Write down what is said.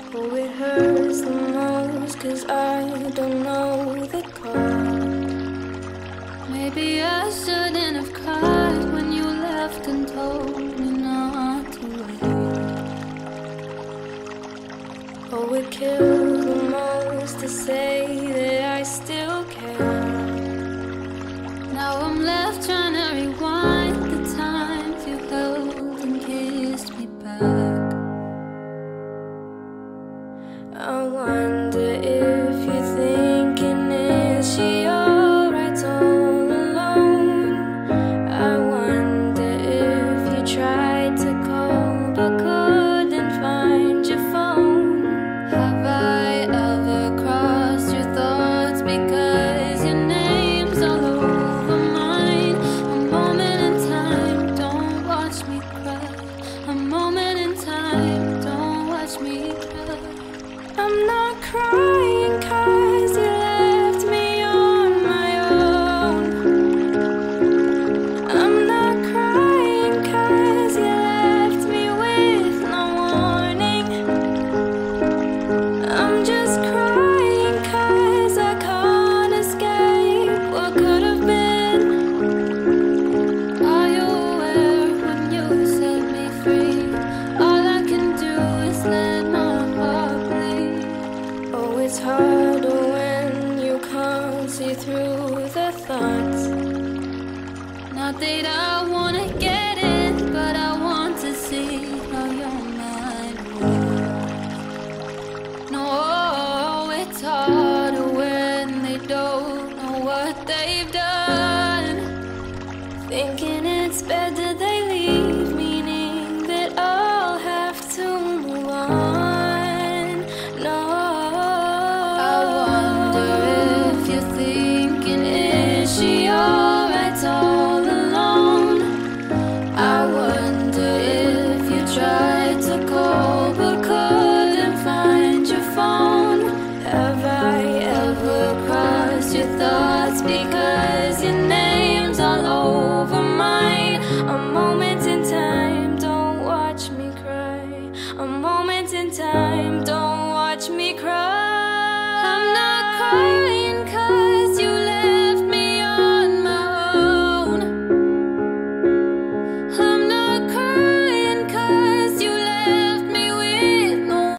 Oh, it hurts the most 'cause I don't know the cause. Maybe I shouldn't have cried when you left and told me not to wait. Oh, it kills the most to say that I still care. Now I'm left trying to rewind the times you held and kissed me back. I wonder if you're thinking, is she alright all alone? I wonder if you tried to call but couldn't find your phone. Have I ever crossed your thoughts because your name's all over mine? A moment in time, don't watch me cry. A moment in time, don't watch me cry. I'm not crying 'cause you left me on my own. I'm not crying 'cause you left me with no warning. I'm just crying 'cause I can't escape what could have been. Are you aware when you set me free? All I can do is let my heart bleed. Oh, it's harder when you can't see through the thoughts. Not that I wanna get in, but I want to see how your mind works. No, it's harder when they don't know what they've done. Thinking it's better they leave, meaning that I'll have to move on. No, I wonder if you're thinking, is she alright all alone? I wonder if you tried to call but couldn't find your phone. Have I ever crossed your thoughts because